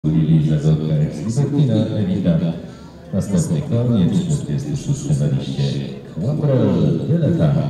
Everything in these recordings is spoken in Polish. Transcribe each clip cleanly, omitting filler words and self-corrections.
Lili Zazorka, Eksploracyjna Elita. Następny koniec, 46 na liście. Kłabrel Violeta.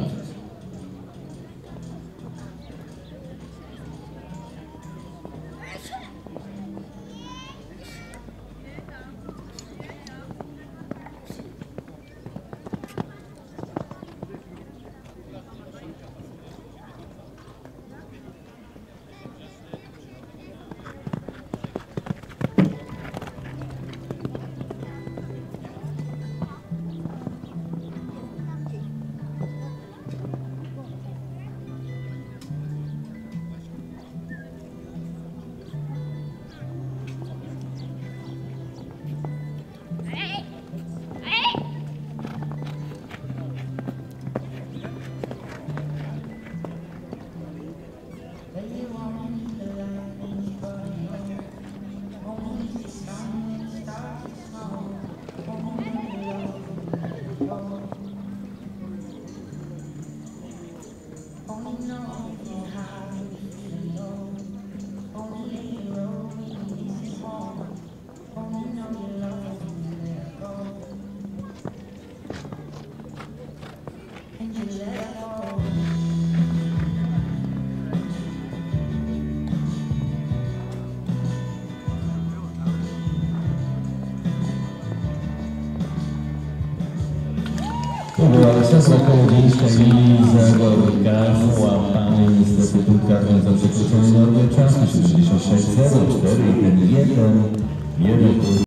To była Aleksandra Kołodziejska i Lili Zagorka, złapany niestety punkt karny za przekroczenie normy czasu 76.04 i ten jeden